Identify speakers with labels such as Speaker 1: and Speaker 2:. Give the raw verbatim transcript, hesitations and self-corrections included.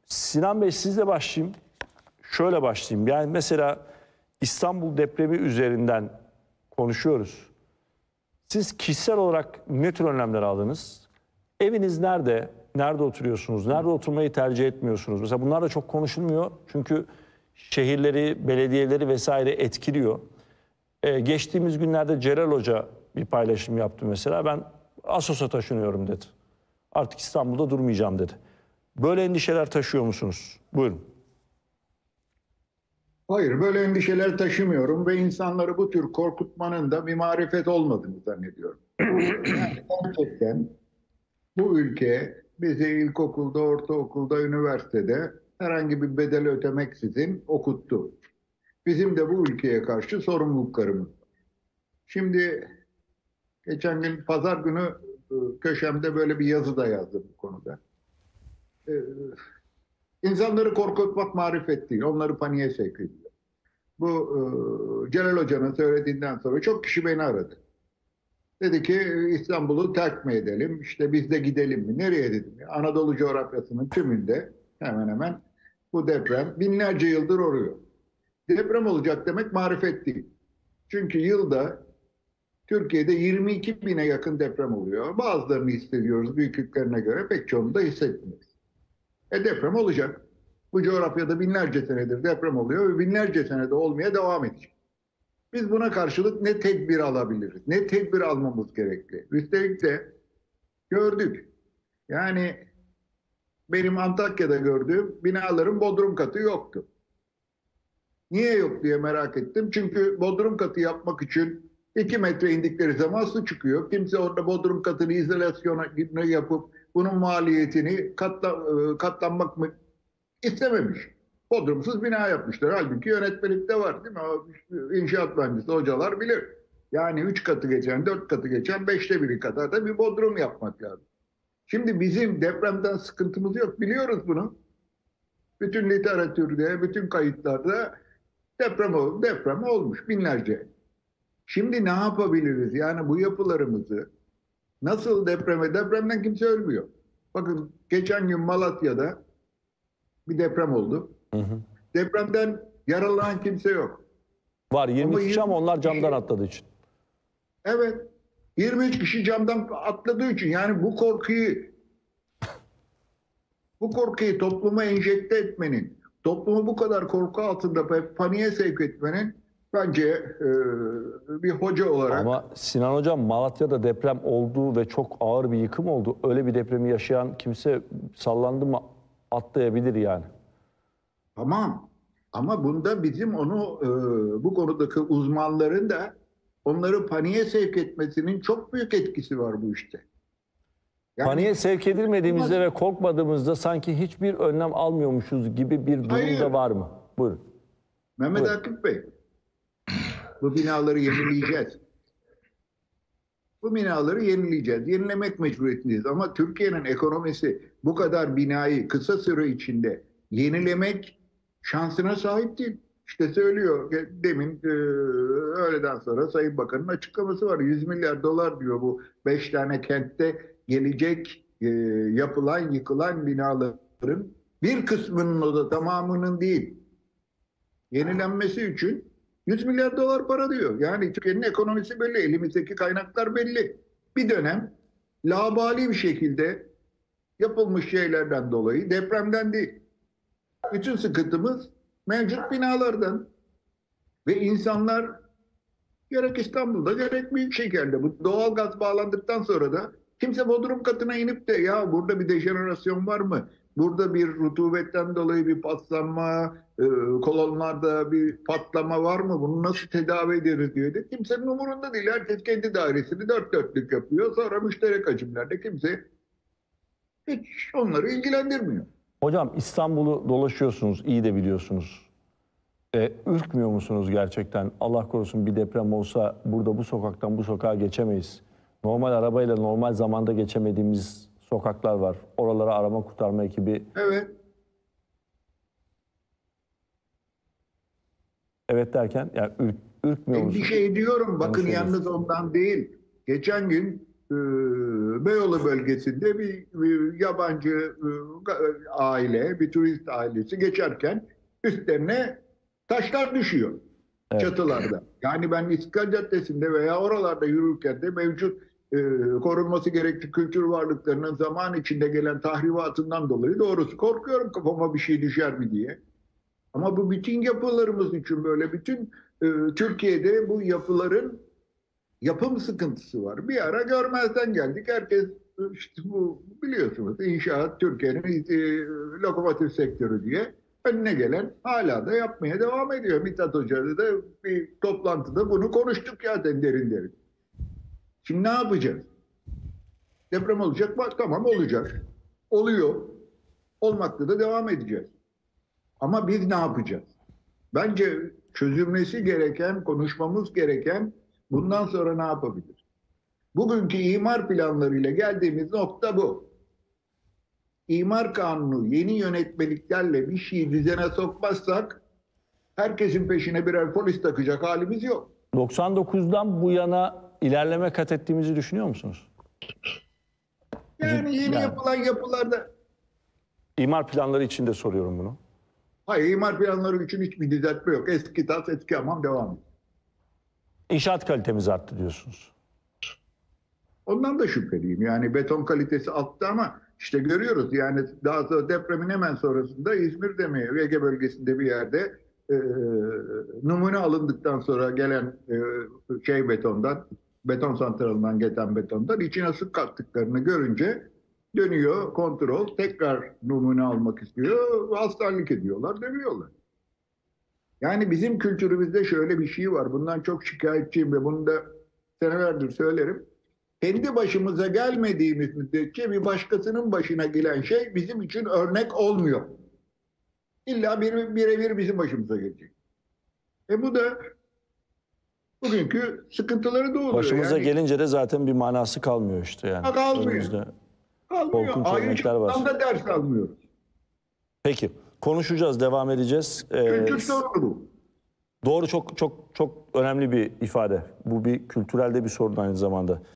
Speaker 1: Sinan Bey, sizle başlayayım. Şöyle başlayayım. Yani mesela İstanbul depremi üzerinden konuşuyoruz. Siz kişisel olarak ne tür önlemler aldınız? Eviniz nerede? Nerede oturuyorsunuz? Nerede oturmayı tercih etmiyorsunuz? Mesela bunlar da çok konuşulmuyor. Çünkü şehirleri, belediyeleri vesaire etkiliyor. Ee, geçtiğimiz günlerde Celal Hoca bir paylaşım yaptı mesela. Ben Assos'a taşınıyorum dedi. Artık İstanbul'da durmayacağım dedi. Böyle endişeler taşıyor musunuz? Buyurun.
Speaker 2: Hayır, böyle endişeler taşımıyorum ve insanları bu tür korkutmanın da bir marifet olmadığını zannediyorum. Yani gerçekten bu ülke bizi ilkokulda, ortaokulda, üniversitede herhangi bir bedel ödemeksizin okuttu. Bizim de bu ülkeye karşı sorumluluklarımız var. Şimdi geçen gün pazar günü e, köşemde böyle bir yazı da yazdım bu konuda. Ee, insanları korkutmak marifet değil, onları paniğe sevk ediyor. Bu e, Celal Hoca'nın söylediğinden sonra çok kişi beni aradı. Dedi ki İstanbul'u terk mi edelim, işte biz de gidelim mi? Nereye dedim. Ya, Anadolu coğrafyasının tümünde hemen hemen bu deprem binlerce yıldır oluyor. Deprem olacak demek marifet değil. Çünkü yılda Türkiye'de yirmi iki bine yakın deprem oluyor. Bazılarını hissediyoruz büyüklüklerine göre, pek çoğunu da hissetmiyoruz. E deprem olacak. Bu coğrafyada binlerce senedir deprem oluyor ve binlerce senede olmaya devam edecek. Biz buna karşılık ne tedbir alabiliriz, ne tedbir almamız gerekli. Üstelik de gördük. Yani benim Antakya'da gördüğüm binaların bodrum katı yoktu. Niye yok diye merak ettim. Çünkü bodrum katı yapmak için iki metre indikleri zaman su çıkıyor. Kimse orada bodrum katını izolasyona yapıp bunun maliyetini katla, katlanmak mı istememiş. Bodrumsuz bina yapmışlar. Halbuki yönetmelikte var değil mi? O İnşaat mühendisi hocalar bilir. Yani üç katı geçen, dört katı geçen beşte biri kadar da bir bodrum yapmak lazım. Şimdi bizim depremden sıkıntımız yok. Biliyoruz bunu. Bütün literatürde, bütün kayıtlarda deprem, deprem olmuş binlerce. Şimdi ne yapabiliriz? Yani bu yapılarımızı nasıl depreme, depremden kimse ölmüyor. Bakın geçen gün Malatya'da bir deprem oldu. Hı hı. Depremden yaralanan kimse yok.
Speaker 1: Var yirmi kişi ama onlar camdan
Speaker 2: kişi,
Speaker 1: atladığı için.
Speaker 2: Evet. yirmi üç kişi camdan atladığı için, yani bu korkuyu bu korkuyu topluma enjekte etmenin, toplumu bu kadar korku altında paniğe sevk etmenin bence e, bir hoca olarak.
Speaker 1: Ama Sinan Hocam, Malatya'da deprem oldu ve çok ağır bir yıkım oldu. Öyle bir depremi yaşayan kimse sallandı mı atlayabilir yani.
Speaker 2: Tamam. Ama bunda bizim onu e, bu konudaki uzmanların da onları paniğe sevk etmesinin çok büyük etkisi var bu işte.
Speaker 1: Yani, paniğe sevk edilmediğimizde ve korkmadığımızda sanki hiçbir önlem almıyormuşuz gibi bir durum hayır. da var mı? Buyurun.
Speaker 2: Mehmet Buyurun. Akif Bey, bu binaları yenileyeceğiz. Bu binaları yenileyeceğiz. Yenilemek mecburiyetindeyiz. Ama Türkiye'nin ekonomisi bu kadar binayı kısa süre içinde yenilemek şansına sahip değil. İşte söylüyor demin e, öğleden sonra Sayın Bakan'ın açıklaması var. yüz milyar dolar diyor bu beş tane kentte gelecek e, yapılan yıkılan binaların bir kısmının, o da tamamının değil, yenilenmesi için yüz milyar dolar para diyor. Yani Türkiye'nin ekonomisi belli, elimizdeki kaynaklar belli. Bir dönem labali bir şekilde yapılmış şeylerden dolayı, depremden değil. Bütün sıkıntımız mevcut binalardan. Ve insanlar gerek İstanbul'da gerek Büyükşehir'de bu doğalgaz bağlandıktan sonra da kimse bodrum katına inip de ya burada bir dejenerasyon var mı? Burada bir rutubetten dolayı bir paslanma, e, kolonlarda bir patlama var mı? Bunu nasıl tedavi ederiz diyor de kimsenin umurunda değil. Herkes kendi dairesini dört dörtlük yapıyor. Sonra müşterek hacimlerde kimse hiç onları ilgilendirmiyor.
Speaker 1: Hocam, İstanbul'u dolaşıyorsunuz, iyi de biliyorsunuz. E, ürkmüyor musunuz gerçekten? Allah korusun bir deprem olsa burada bu sokaktan bu sokağa geçemeyiz. Normal arabayla normal zamanda geçemediğimiz sokaklar var. Oralara arama kurtarma ekibi.
Speaker 2: Evet.
Speaker 1: Evet derken yani ürk, ürkmüyor musunuz?
Speaker 2: Bir şey diyorum, bakın yalnız ondan değil. Geçen gün e, Beyoğlu bölgesinde bir, bir yabancı e, aile, bir turist ailesi geçerken üstlerine taşlar düşüyor
Speaker 1: Evet.
Speaker 2: çatılarda. Yani ben İstiklal Caddesi'nde veya oralarda yürürken de mevcut e, korunması gerekli kültür varlıklarının zaman içinde gelen tahribatından dolayı doğrusu korkuyorum kafama bir şey düşer mi diye. Ama bu bütün yapılarımız için böyle, bütün e, Türkiye'de bu yapıların yapım sıkıntısı var. Bir ara görmezden geldik. Herkes işte bu, biliyorsunuz, inşaat Türkiye'nin e, lokomotif sektörü diye önüne gelen hala da yapmaya devam ediyor. Mithat Hoca'yla da bir toplantıda bunu konuştuk zaten derin derin. Şimdi ne yapacağız? Deprem olacak mı? Tamam, olacak. Oluyor. Olmakta da devam edeceğiz. Ama biz ne yapacağız? Bence çözülmesi gereken, konuşmamız gereken bundan sonra ne yapabilir? Bugünkü imar planlarıyla geldiğimiz nokta bu. İmar kanunu, yeni yönetmeliklerle bir şeyi düzene sokmazsak herkesin peşine birer polis takacak halimiz yok.
Speaker 1: doksan dokuzdan bu yana ilerleme kat ettiğimizi düşünüyor musunuz?
Speaker 2: Yani yeni
Speaker 1: Yani.
Speaker 2: yapılan yapılarda...
Speaker 1: İmar planları için de soruyorum bunu.
Speaker 2: Hayır, imar planları için hiçbir düzeltme yok. Eski tas, eski hamam devam ediyor.
Speaker 1: İnşaat kalitemiz arttı diyorsunuz.
Speaker 2: Ondan da şüpheliyim. Yani beton kalitesi arttı ama işte görüyoruz, yani daha sonra depremin hemen sonrasında İzmir'de mi, Ege bölgesinde bir yerde e, numune alındıktan sonra gelen e, şey betondan, beton santralinden gelen betondan içine su kattıklarını görünce dönüyor kontrol, tekrar numune almak istiyor, hastanelik ediyorlar, dövüyorlar. Yani bizim kültürümüzde şöyle bir şey var. Bundan çok şikayetçiyim ve bunu da senelerdir söylerim. Kendi başımıza gelmediğimiz müddetçe bir başkasının başına gelen şey bizim için örnek olmuyor. İlla bir, birebir bizim başımıza gelecek. E bu da bugünkü sıkıntıları doğuruyor.
Speaker 1: Başımıza
Speaker 2: yani,
Speaker 1: gelince de zaten bir manası kalmıyor işte yani.
Speaker 2: Ha, kalmıyor.
Speaker 1: Önümüzde
Speaker 2: kalmıyor.
Speaker 1: korkunç örnekler var.
Speaker 2: Ayrıca da ders almıyoruz.
Speaker 1: Peki konuşacağız, devam edeceğiz. Ee,
Speaker 2: Kültür sorunu bu.
Speaker 1: Doğru, çok çok çok önemli bir ifade. Bu bir kültürelde bir sorun aynı zamanda.